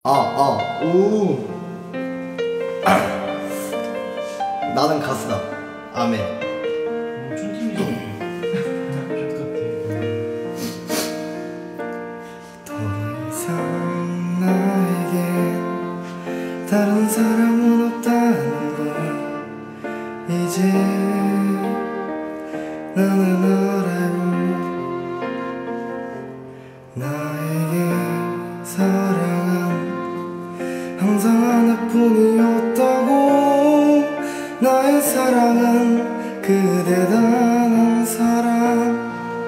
나는 가수다. 아멘. 엄청 팀이잖아. 더 이상 나에겐 다른 사람은 없다는 걸 이제 나는 알아요. 나에게 사랑은 항상 하나뿐이었다고. 나의 사랑은 그대 단한 사람.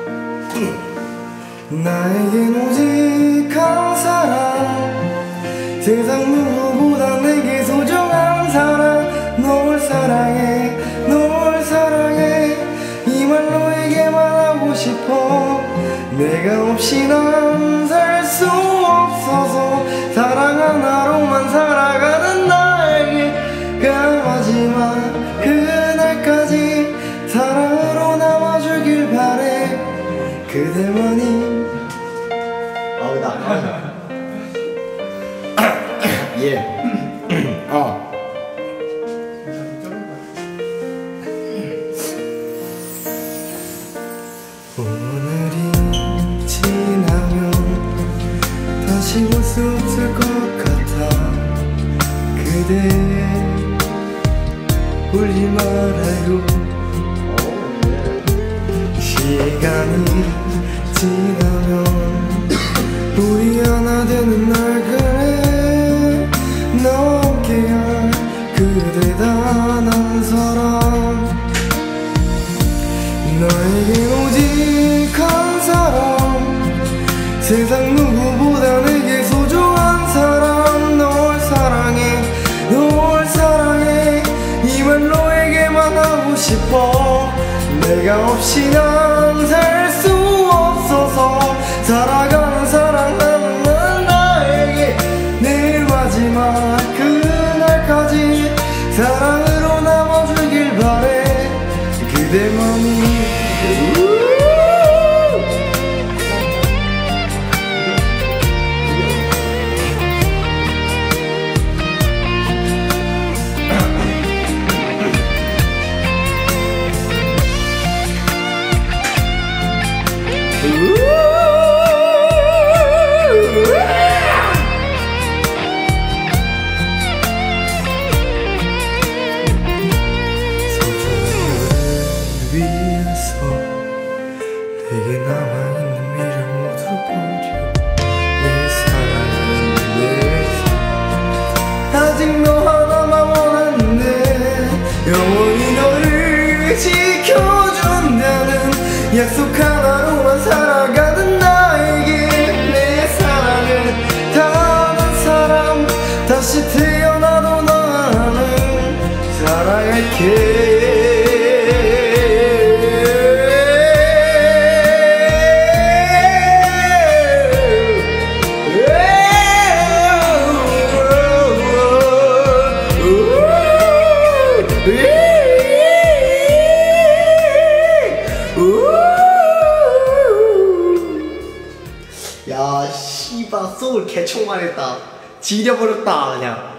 나에겐 오직 한 사람, 세상 누구보다 내게 소중한 사람. 널 사랑해, 널 사랑해. 이 말 너에게만 하고 싶어. 내가 없이 난 살 수 없어서 사랑 하나로만 살아가는 나에게가 마지막 그날까지 사랑으로 남아주길 바래. 그대만이. 나 예. 오늘이 지나면 다시 올 수 없을 것 같아. 그대 울지 말아요. 시간이 지나면 우리 하나 되는 날 그래. 너와 함께할 그대 단한 사람. 나에겐 오직 한 사람, 세상 누구보다 내게 소중한 사람. 널 사랑해, 널 사랑해. 이 말 너에게만 하고 싶어. 내가 없이 난 살 수 없어서 살아가는 사랑하는 나에게 내일 마지막 그날까지 사랑으로 남아주길 바래. 그대만이. 내게 남아있는 미련 모두 버려. 내 사랑은 내 사랑. 아직 너 하나만 원하는데 영원히 너를 지켜준다는 약속 하나로만 살아가는 나에게 내 사랑을 다하는 사람. 다시 태어나도 나는 사랑할게. 야, 씨발 소울 개총만 했다. 지려버렸다 그냥.